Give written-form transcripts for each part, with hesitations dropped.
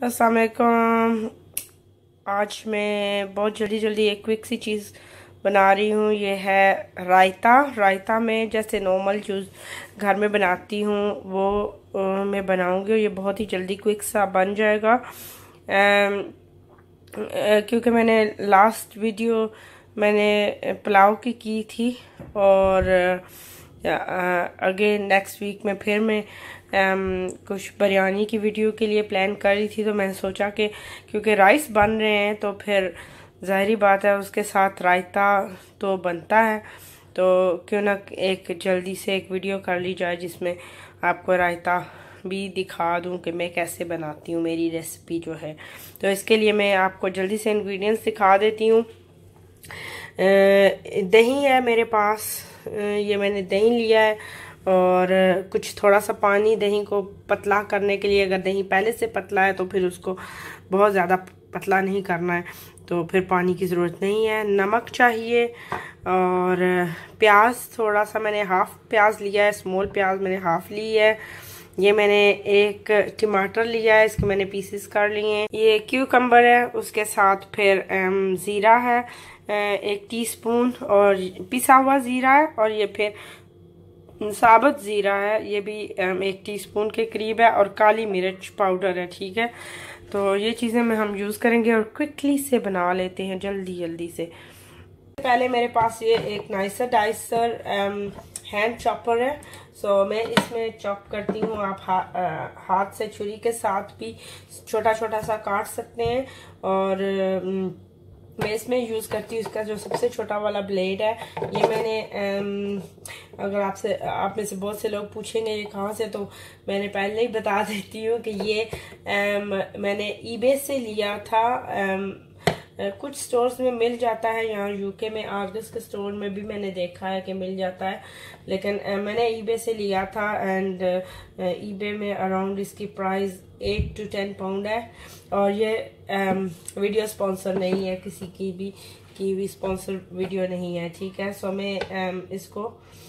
अस्सलाम वालेकुम। आज मैं बहुत जल्दी एक क्विक सी चीज़ बना रही हूँ। ये है रायता में जैसे नॉर्मल जूस घर में बनाती हूँ वो मैं बनाऊँगी और ये बहुत ही जल्दी क्विक सा बन जाएगा। क्योंकि मैंने लास्ट वीडियो मैंने पुलाव की थी और अगेन नेक्स्ट वीक में फिर मैं कुछ बिरयानी की वीडियो के लिए प्लान कर रही थी। तो मैंने सोचा कि क्योंकि राइस बन रहे हैं तो फिर ज़ाहिरी बात है उसके साथ रायता तो बनता है, तो क्यों ना एक जल्दी से एक वीडियो कर ली जाए जिसमें आपको रायता भी दिखा दूं कि मैं कैसे बनाती हूँ, मेरी रेसिपी जो है। तो इसके लिए मैं आपको जल्दी से इंग्रेडिएंट्स दिखा देती हूँ। दही है मेरे पास, ये मैंने दही लिया है और कुछ थोड़ा सा पानी दही को पतला करने के लिए। अगर दही पहले से पतला है तो फिर उसको बहुत ज़्यादा पतला नहीं करना है, तो फिर पानी की ज़रूरत नहीं है। नमक चाहिए और प्याज थोड़ा सा, मैंने हाफ प्याज लिया है, स्मॉल प्याज मैंने हाफ ली है। ये मैंने एक टमाटर लिया है, इसके मैंने पीसेस कर लिए हैं। ये क्यूकम्बर है, उसके साथ फिर ज़ीरा है 1 टीस्पून और पिसा हुआ ज़ीरा है, और ये फिर साबुत ज़ीरा है, ये भी 1 टीस्पून के करीब है, और काली मिर्च पाउडर है। ठीक है, तो ये चीज़ें में हम यूज़ करेंगे और क्विकली से बना लेते हैं जल्दी से। पहले मेरे पास ये एक नाइसर डाइसर हैंड चॉपर है, सो मैं इसमें चॉप करती हूँ। आप हाथ से छुरी के साथ भी छोटा सा काट सकते हैं, और मैं इसमें यूज़ करती हूँ इसका जो सबसे छोटा वाला ब्लेड है। ये मैंने अगर आप में से बहुत से लोग पूछेंगे ये कहाँ से, तो मैंने पहले ही बता देती हूँ कि ये मैंने ईबे से लिया था। कुछ स्टोर्स में मिल जाता है, यहाँ यूके में आर्गस के स्टोर में भी मैंने देखा है कि मिल जाता है, लेकिन मैंने ईबे से लिया था। एंड ईबे में अराउंड इसकी प्राइस 8 to 10 पाउंड है। और ये वीडियो स्पॉन्सर नहीं है, किसी की भी स्पॉन्सर वीडियो नहीं है। ठीक है, सो मैं इसको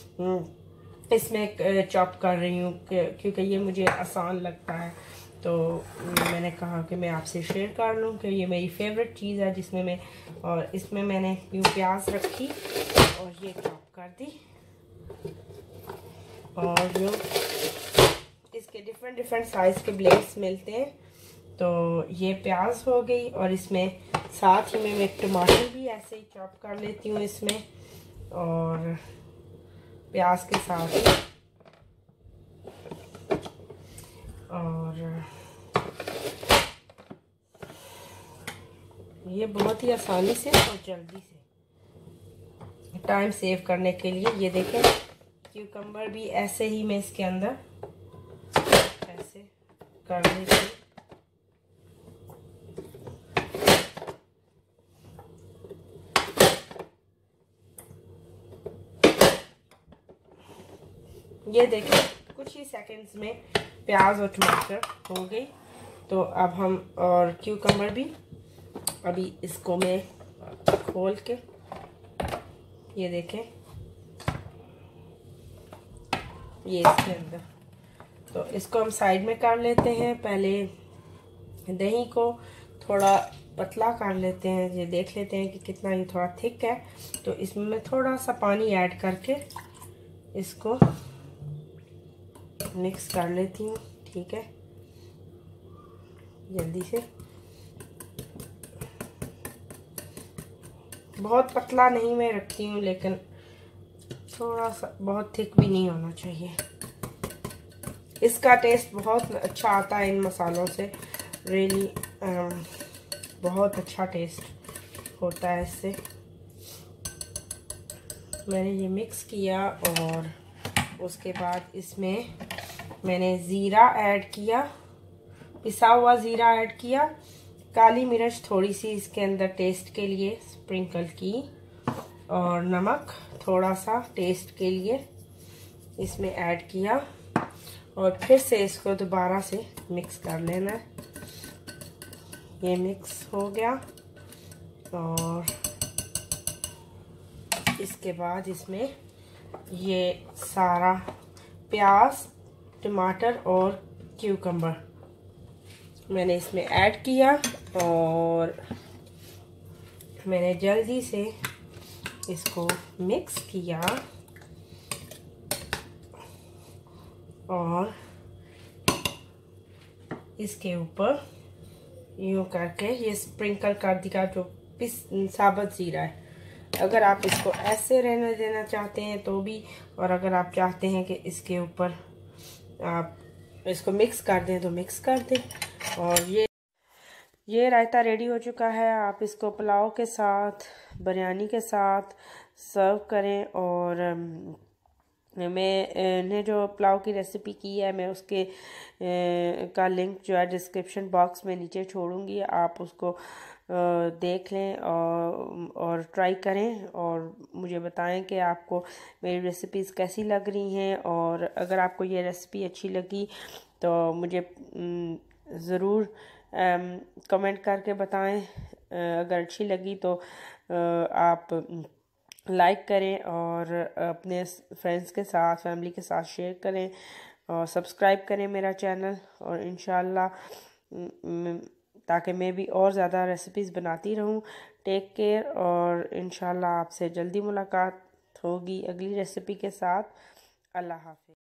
इसमें चॉप कर रही हूँ क्योंकि ये मुझे आसान लगता है, तो मैंने कहा कि मैं आपसे शेयर कर लूँ कि ये मेरी फेवरेट चीज़ है जिसमें मैं, और इसमें मैंने यूँ प्याज रखी और ये चॉप कर दी। और जो इसके डिफरेंट साइज़ के ब्लेड्स मिलते हैं, तो ये प्याज हो गई, और इसमें साथ ही में मैं टमाटर भी ऐसे ही चॉप कर लेती हूँ इसमें, और प्याज के साथ। और ये बहुत ही आसानी से और जल्दी से टाइम सेव करने के लिए, ये देखें क्यूकम्बर भी ऐसे ही मैं इसके अंदर ऐसे कर देती हूँ। ये देखें कुछ ही सेकंड्स में प्याज और टमाटर हो गई। तो अब हम, और क्यूकम्बर भी, अभी इसको मैं खोल के, ये देखें ये इसके अंदर, तो इसको हम साइड में कर लेते हैं। पहले दही को थोड़ा पतला कर लेते हैं, ये देख लेते हैं कि कितना, ये थोड़ा थिक है, तो इसमें मैं थोड़ा सा पानी ऐड करके इसको मिक्स कर लेती हूँ। ठीक है, जल्दी से, बहुत पतला नहीं मैं रखती हूँ, लेकिन थोड़ा सा बहुत थिक भी नहीं होना चाहिए। इसका टेस्ट बहुत अच्छा आता है इन मसालों से, रियली बहुत अच्छा टेस्ट होता है इससे। मैंने ये मिक्स किया और उसके बाद इसमें मैंने ज़ीरा ऐड किया, पिसा हुआ ज़ीरा ऐड किया, काली मिर्च थोड़ी सी इसके अंदर टेस्ट के लिए स्प्रिंकल की, और नमक थोड़ा सा टेस्ट के लिए इसमें ऐड किया, और फिर से इसको दोबारा से मिक्स कर लेना है। ये मिक्स हो गया, और इसके बाद इसमें ये सारा प्याज, टमाटर और क्यूकम्बर मैंने इसमें ऐड किया और मैंने जल्दी से इसको मिक्स किया और इसके ऊपर यूँ करके ये स्प्रिंकल कर दिया जो साबुत ज़ीरा है। अगर आप इसको ऐसे रहने देना चाहते हैं तो भी, और अगर आप चाहते हैं कि इसके ऊपर आप इसको मिक्स कर दें तो मिक्स कर दें। और ये रायता रेडी हो चुका है। आप इसको पुलाव के साथ, बिरयानी के साथ सर्व करें। और मैंने जो पुलाव की रेसिपी की है, मैं उसके का लिंक जो है डिस्क्रिप्शन बॉक्स में नीचे छोड़ूंगी। आप उसको देख लें और ट्राई करें और मुझे बताएं कि आपको मेरी रेसिपीज़ कैसी लग रही हैं। और अगर आपको ये रेसिपी अच्छी लगी तो मुझे ज़रूर कमेंट करके बताएं। अगर अच्छी लगी तो आप लाइक करें और अपने फ्रेंड्स के साथ, फैमिली के साथ शेयर करें और सब्सक्राइब करें मेरा चैनल। और इंशाल्लाह ताकि मैं भी और ज़्यादा रेसिपीज़ बनाती रहूं। टेक केयर और इंशाल्लाह आपसे जल्दी मुलाकात होगी अगली रेसिपी के साथ। अल्लाह हाफ़िज़।